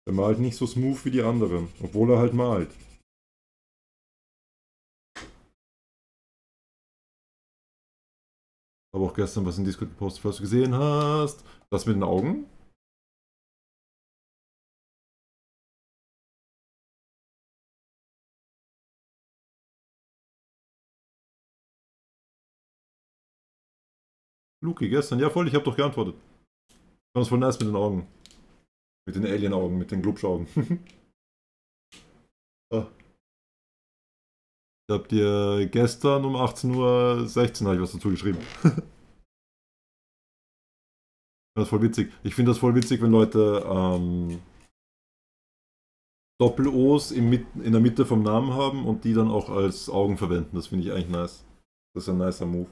Er malt nicht so smooth wie die anderen, obwohl er halt malt. Habe auch gestern was in Discord gepostet, falls du gesehen hast. Das mit den Augen. Luki, gestern. Ja, voll, ich habe doch geantwortet. Ich fand das voll nice mit den Augen. Mit den Alien-Augen, mit den Glubschaugen. Ah, ich hab dir gestern um 18:16 Uhr was dazu geschrieben. Das ist voll witzig. Ich finde das voll witzig, wenn Leute Doppel-O's in der Mitte vom Namen haben und die dann auch als Augen verwenden. Das finde ich eigentlich nice. Das ist ein nicer Move.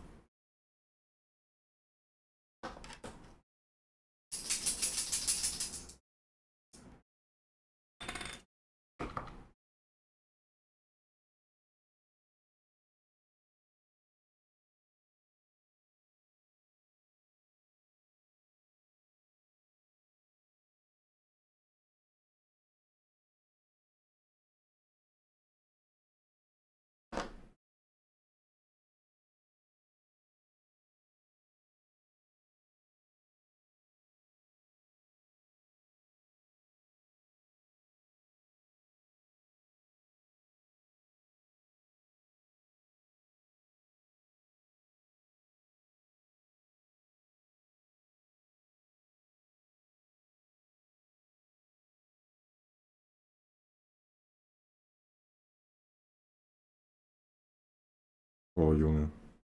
Oh, Junge.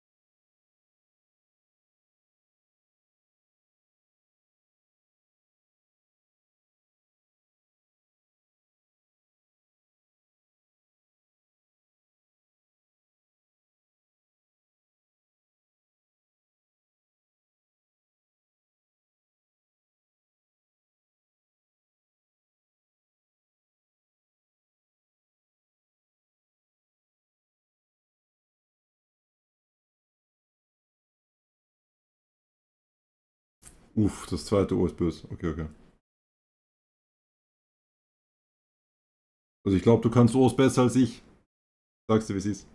Uff, das zweite O ist böse. Okay, okay. Also ich glaube, du kannst O's besser als ich. Sagst du, wie es ist.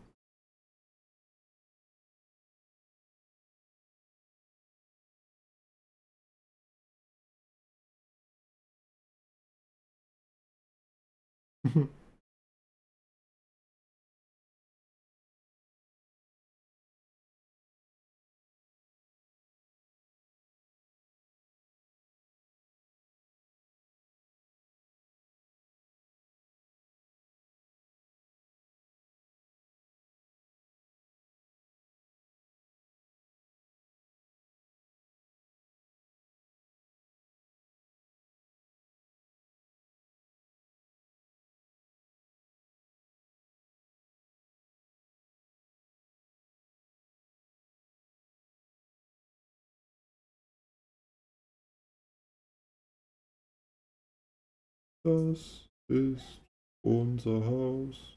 Das ist unser Haus.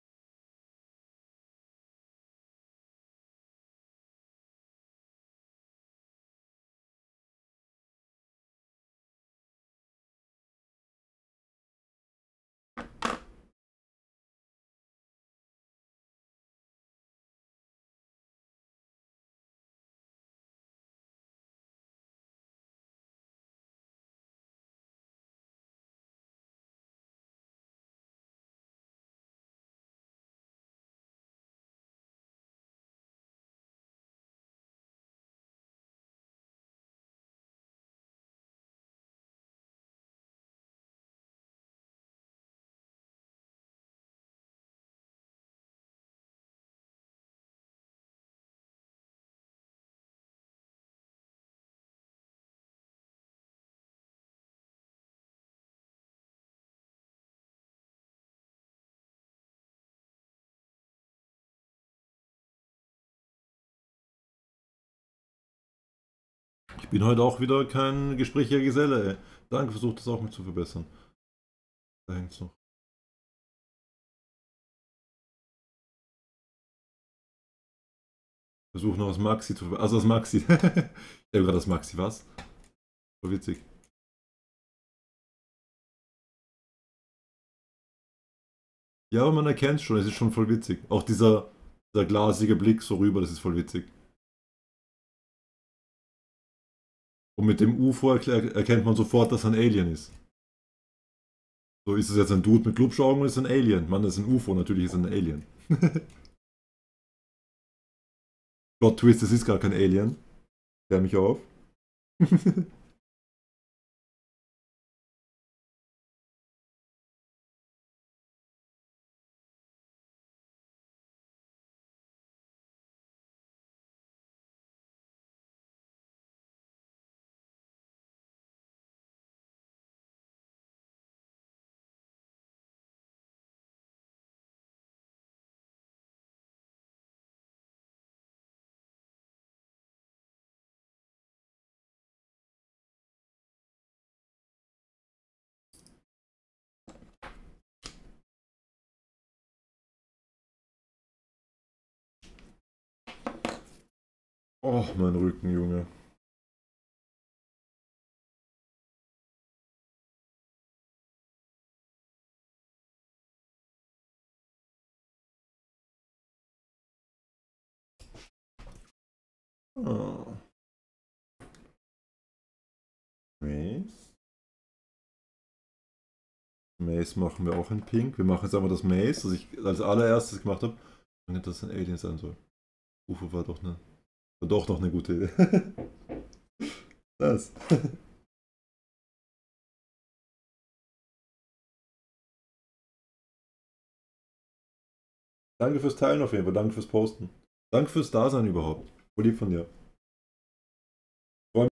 Ich bin heute auch wieder kein gesprächiger Geselle, ey. Danke, versucht das auch mit zu verbessern. Da hängt's noch. Versuch noch das Maxi zu verbessern. Also das Maxi. Ich habe gerade das Maxi, was? War witzig. Ja, aber man erkennt schon, es ist schon voll witzig. Auch dieser glasige Blick so rüber, das ist voll witzig. Und mit dem UFO erkennt man sofort, dass er ein Alien ist. So ist es jetzt ein Dude mit Glubschaugen und ist ein Alien. Mann, das ist ein UFO, natürlich ist er ein Alien. Plot Twist, es ist gar kein Alien. Klär mich auf. Oh, mein Rücken, Junge. Ah. Maze. Maze machen wir auch in Pink. Wir machen jetzt einmal das Maze, das ich als allererstes gemacht habe. Und nicht, dass es ein Alien sein soll. UFO war doch noch eine gute Idee. Das. Danke fürs Teilen auf jeden Fall. Danke fürs Posten. Danke fürs Dasein überhaupt. Voll lieb von dir.